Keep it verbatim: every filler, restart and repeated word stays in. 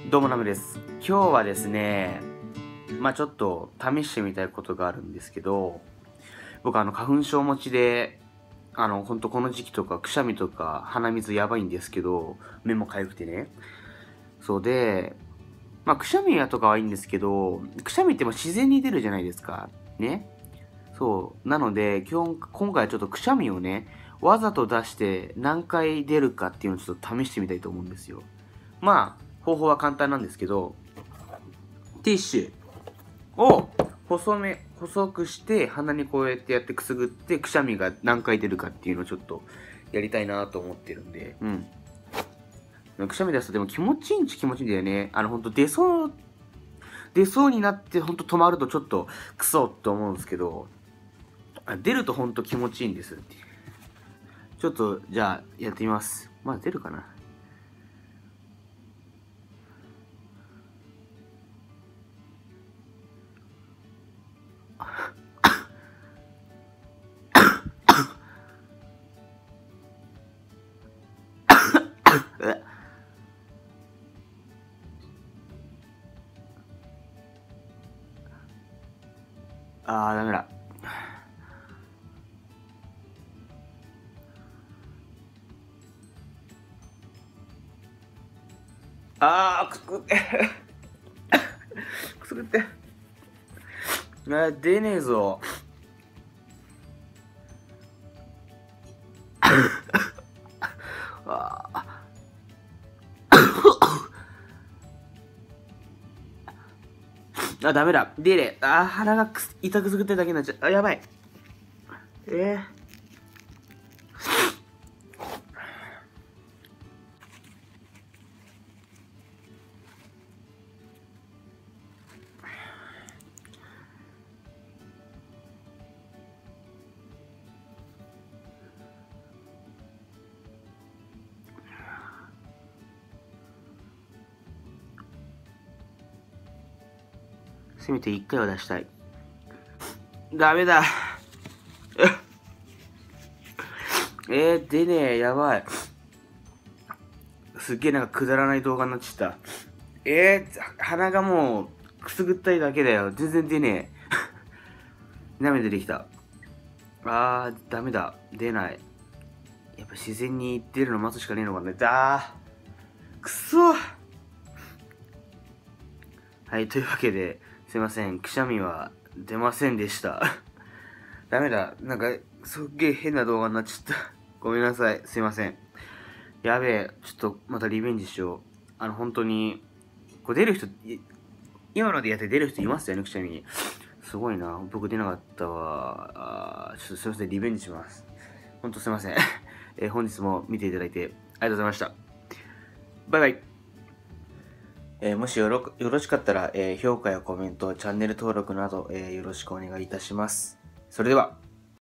どうもナムです。今日はですね、まあちょっと試してみたいことがあるんですけど、僕あの花粉症持ちで、あのほんとこの時期とかくしゃみとか鼻水やばいんですけど、目もかゆくてね。そうで、まあくしゃみやとかはいいんですけど、くしゃみっても自然に出るじゃないですか。ね。そう。なので、今日、今回はちょっとくしゃみをね、わざと出して何回出るかっていうのをちょっと試してみたいと思うんですよ。まあ、方法は簡単なんですけど、ティッシュを細め、細くして鼻にこうやってやってくすぐってくしゃみが何回出るかっていうのをちょっとやりたいなと思ってるんで、うん。くしゃみ出すとでも気持ちいいんち気持ちいいんだよね。あのほんと出そう、出そうになってほんと止まるとちょっとクソって思うんですけど、出るとほんと気持ちいいんです。ちょっとじゃあやってみます。まあ出るかな。あーダメだ。あーくすぐってくすぐってあ出ねえぞああダメだ出れあー鼻がくす痛くすぐってるだけになっちゃうあやばいえーせめていっかいは出したい。ダメだ。えー、出ねえ、やばい。すっげえなんかくだらない動画になっちゃった。えー、鼻がもうくすぐったいだけだよ。全然出ねえ。涙出てきた。あー、ダメだ。出ない。やっぱ自然に出るの待つしかねえのかな。だー。くそー。はい、というわけで、すいません。くしゃみは出ませんでした。ダメだ。なんか、すっげえ変な動画になっちゃった。ごめんなさい。すいません。やべえ。ちょっとまたリベンジしよう。あの、本当に、こう出る人、今のでやって出る人いますよね、くしゃみに。すごいな。僕出なかったわ。あちょっとすいません。リベンジします。ほんとすいません。えー、本日も見ていただいてありがとうございました。バイバイ。えー、もしよろよろしかったら、えー、評価やコメント、チャンネル登録など、えー、よろしくお願いいたします。それでは。